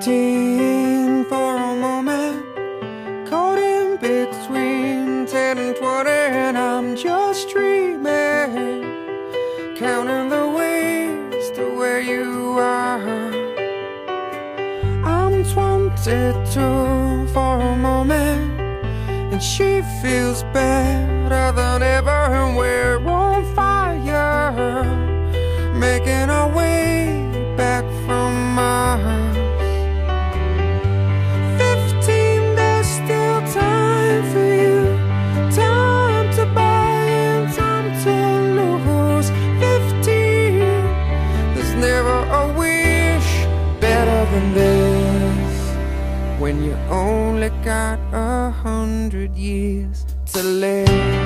15 for a moment, caught in between 10 and 20, and I'm just dreaming, counting the ways to where you are. I'm 22 for a moment, and she feels better than ever, and we're on fire, making our way back from Mars. 15, there's still time for you, time to buy and time to lose. 15, there's never a wish better than this, when you only got 100 years to live.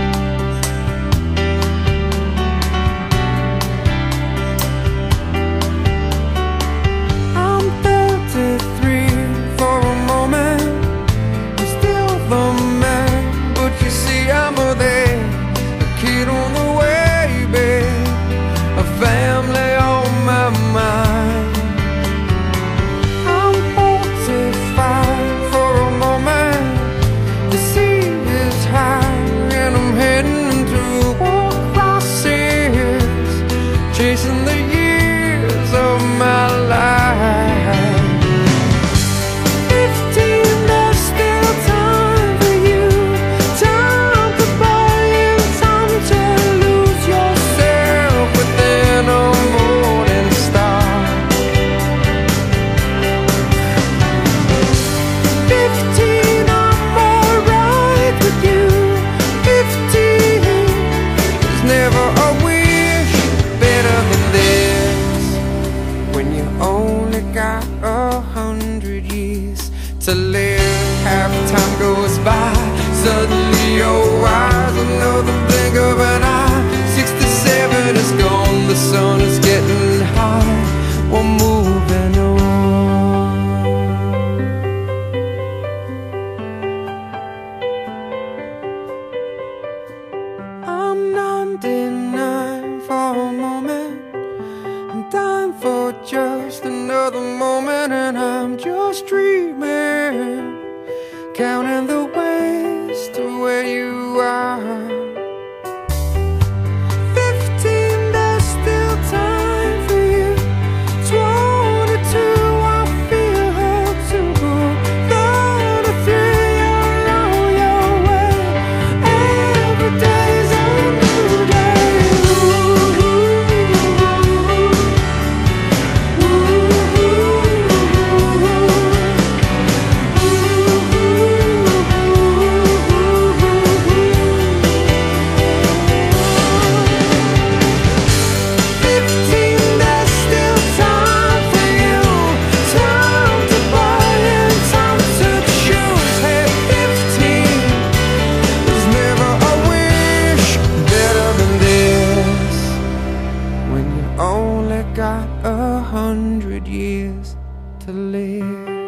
Chasing the years of my life. 15, there's still time for you, time to buy and time to lose yourself within a morning star. 15, I'm alright with you. 15, there's never a only got 100 years to live. Half time goes by, suddenly you're wise, another blink of an eye. 67 is gone, the sun is getting high, we're moving on. I'm 99 for a moment, I'm dying for just another moment, and I'm just dreaming, counting the ways to where you are. 15, there's still time for you. 22, I feel her too. 33, you're on your way. Every day's a new day. Only got 100 years to live.